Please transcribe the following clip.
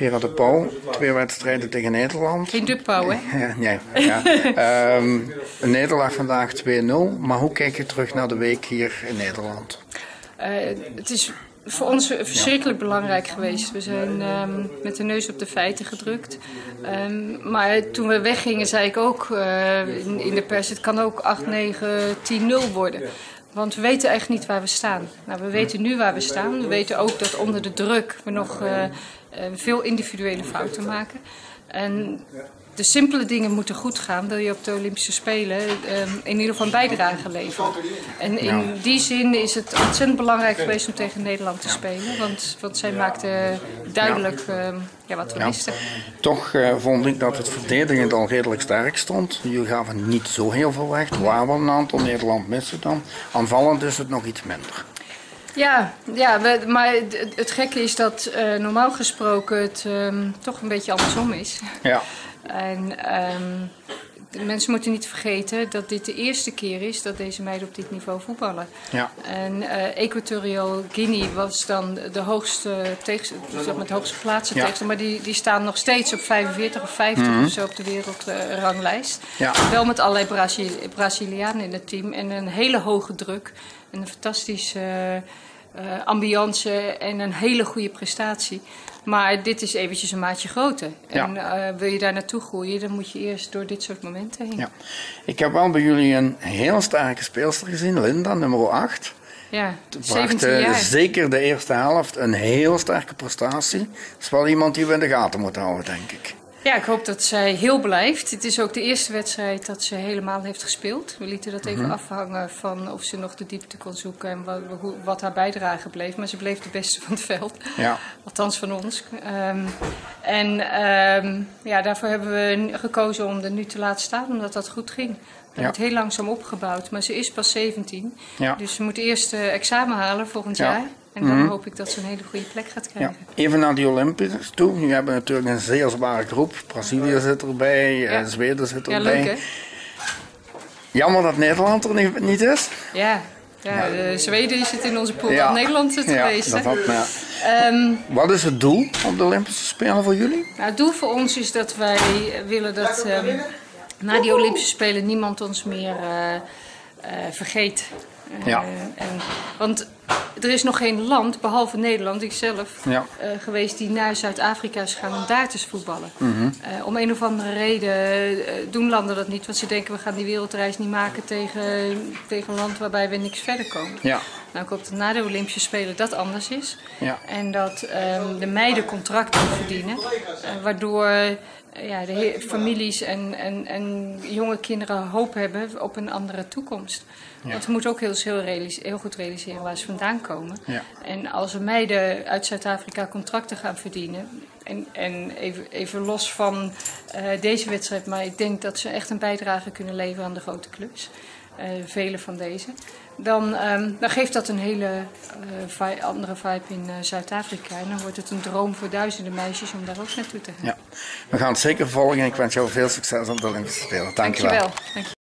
Vera de Pauw, 2 wedstrijden tegen Nederland. Geen De Pauw, hè? Ja, nee. Ja. Een nederlaag vandaag 2-0. Maar hoe kijk je terug naar de week hier in Nederland? Het is voor ons verschrikkelijk belangrijk geweest. We zijn met de neus op de feiten gedrukt. Maar toen we weggingen zei ik ook in de pers, het kan ook 8, 9, 10-0 worden. Want we weten echt niet waar we staan. Nou, we weten nu waar we staan. We weten ook dat onder de druk we nog veel individuele fouten maken. En de simpele dingen moeten goed gaan, wil je op de Olympische Spelen in ieder geval een bijdrage leveren. En in die zin is het ontzettend belangrijk geweest om tegen Nederland te spelen. Want zij maakten duidelijk wat we wisten. Toch vond ik dat het verdedigend al redelijk sterk stond. Jullie gaven niet zo heel veel weg. Er waren wel een aantal, Nederland miste dan. Aanvallend is het nog iets minder. Maar het gekke is dat normaal gesproken het toch een beetje andersom is. Ja. En de mensen moeten niet vergeten dat dit de eerste keer is dat deze meiden op dit niveau voetballen. Ja. En Equatorial Guinea was dan de hoogste geplaatste tegenstander, maar die staan nog steeds op 45 of 50 of zo op de wereldranglijst. Wel met allerlei Brazilianen in het team en een hele hoge druk en een fantastische ambiance en een hele goede prestatie. Maar dit is eventjes een maatje groter. En wil je daar naartoe groeien, dan moet je eerst door dit soort momenten heen. Ja. Ik heb wel bij jullie een heel sterke speelster gezien, Linda, nummer 8. Ja, 17 jaar. Zeker de eerste helft een heel sterke prestatie. Dat is wel iemand die we in de gaten moeten houden, denk ik. Ja, ik hoop dat zij heel blijft. Het is ook de eerste wedstrijd dat ze helemaal heeft gespeeld. We lieten dat even afhangen van of ze nog de diepte kon zoeken en wat haar bijdrage bleef. Maar ze bleef de beste van het veld. Ja. Althans van ons. Daarvoor hebben we gekozen om er nu te laten staan, omdat dat goed ging. We hebben het heel langzaam opgebouwd, maar ze is pas 17. Ja. Dus ze moet eerst examen halen volgend jaar. En dan hoop ik dat ze een hele goede plek gaat krijgen. Ja. Even naar die Olympisch toe. Nu hebben we natuurlijk een zeer zware groep. Brazilië zit erbij, Zweden zit erbij. Leuk, hè? Jammer dat Nederland er niet is. Ja, Zweden zit in onze pool. Nederland is het geweest. Wat is het doel op de Olympische Spelen voor jullie? Nou, het doel voor ons is dat wij willen dat na die Olympische Spelen niemand ons meer vergeet. Want er is nog geen land, behalve Nederland, ikzelf, geweest die naar Zuid-Afrika is gegaan om daar te voetballen. Om een of andere reden doen landen dat niet, want ze denken we gaan die wereldreis niet maken tegen een land waarbij we niks verder komen. Ja. Nou, ik hoop dat na de Olympische Spelen dat anders is. Ja. En dat de meiden contracten verdienen, waardoor de families en jonge kinderen hoop hebben op een andere toekomst. Ja. Want we moeten ook heel goed realiseren waar ze vandaan komen. Ja. En als er meiden uit Zuid-Afrika contracten gaan verdienen, en even los van deze wedstrijd, maar ik denk dat ze echt een bijdrage kunnen leveren aan de grote clubs. Vele van deze. Dan geeft dat een hele andere vibe in Zuid-Afrika. En dan wordt het een droom voor duizenden meisjes om daar ook naartoe te gaan. Ja. We gaan het zeker volgen en ik wens jou veel succes op de Olympische Spelen. Dank je wel.